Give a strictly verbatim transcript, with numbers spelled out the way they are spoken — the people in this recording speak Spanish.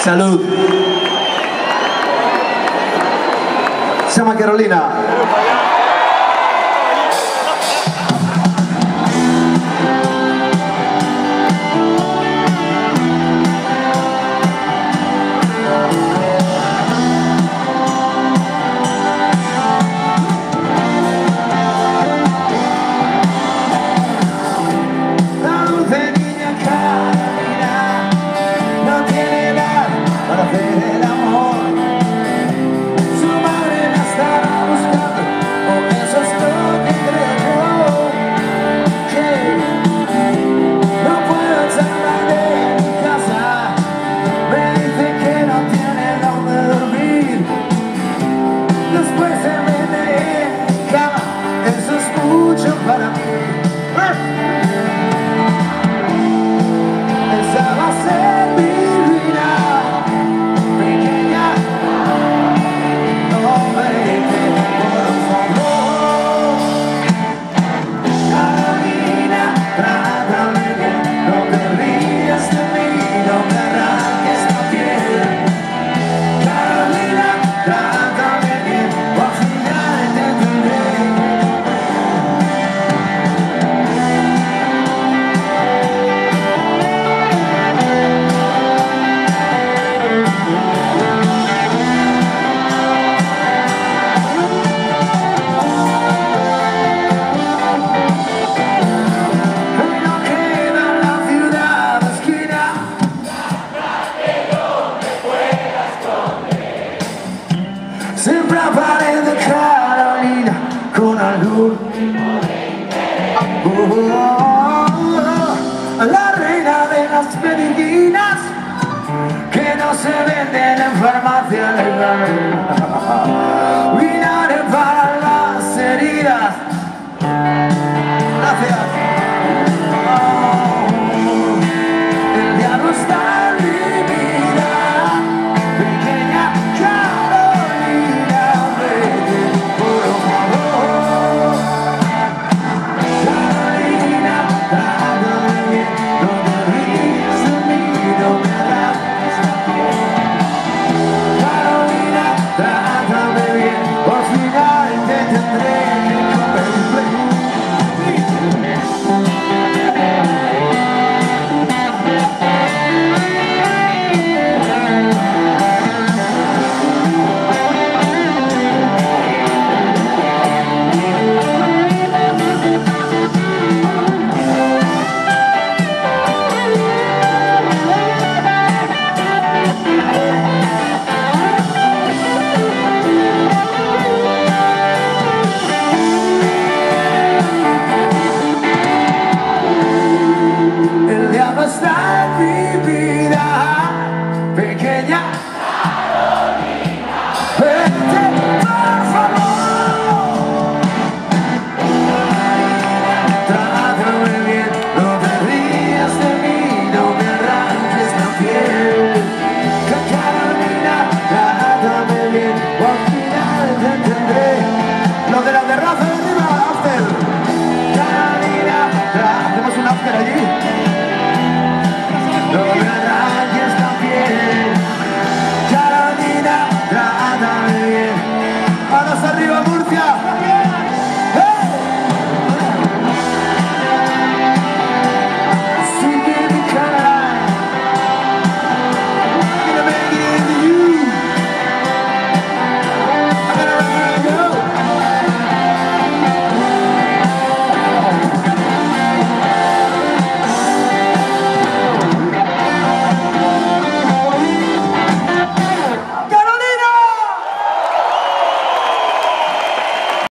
Salud. Se llama Carolina. Para mí, esa va a ser mi vida, pequeña, no me dejes, por favor. Carolina, trátame bien, no te rías de mí, no me arranques la piel. Carolina, trátame bien, o al final te tendré. Siempre aparece Carolina con algún oh, oh, oh, la reina de las medicinas que no se venden en farmacia legal.